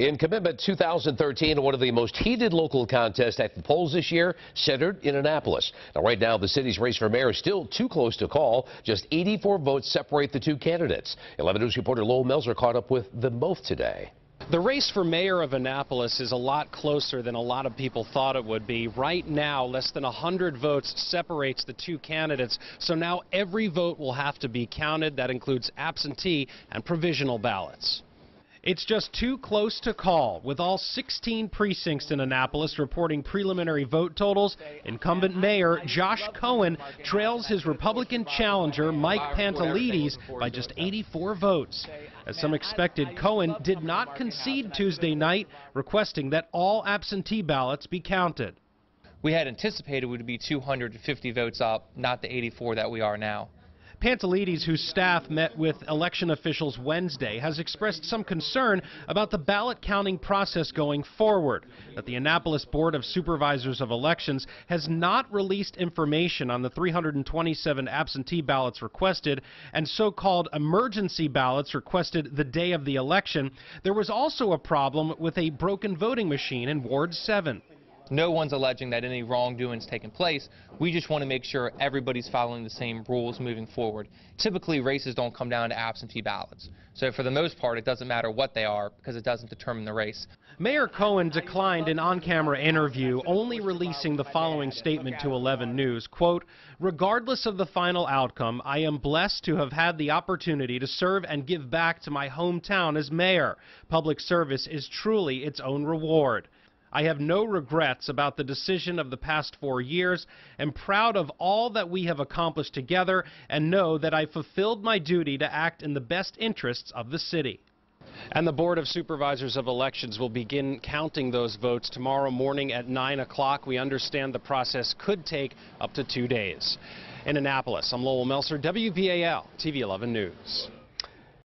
In commitment 2013, one of the most heated local contests at the polls this year centered in Annapolis. Now, right now, the city's race for mayor is still too close to call. Just 84 votes separate the two candidates. 11 News reporter Lowell Melzer caught up with them both today. The race for mayor of Annapolis is a lot closer than a lot of people thought it would be. Right now, less than 100 votes separates the two candidates, so now every vote will have to be counted. That includes absentee and provisional ballots. It's just too close to call. With all 16 precincts in Annapolis reporting preliminary vote totals, incumbent mayor Josh Cohen trails his Republican challenger Mike Pantelides by just 84 votes. As some expected, Cohen did not concede Tuesday night, requesting that all absentee ballots be counted. We had anticipated we would be 250 votes up, not the 84 that we are now. Pantelides, whose staff met with election officials Wednesday, has expressed some concern about the ballot counting process going forward, that the Annapolis Board of Supervisors of Elections has not released information on the 327 absentee ballots requested and so-called emergency ballots requested the day of the election. There was also a problem with a broken voting machine in Ward 7. No one's alleging that any wrongdoing's taken place. We just want to make sure everybody's following the same rules moving forward. Typically, races don't come down to absentee ballots. So for the most part, it doesn't matter what they are because it doesn't determine the race. Mayor Cohen declined an on-camera interview, only releasing the following statement to 11 News, quote, "Regardless of the final outcome, I am blessed to have had the opportunity to serve and give back to my hometown as mayor. Public service is truly its own reward. I have no regrets about the decision of the past 4 years. Am proud of all that we have accomplished together and know that I fulfilled my duty to act in the best interests of the city." And the Board of Supervisors of Elections will begin counting those votes tomorrow morning at 9 o'clock. We understand the process could take up to 2 days. In Annapolis, I'm Lowell Melzer, WBAL-TV 11 News.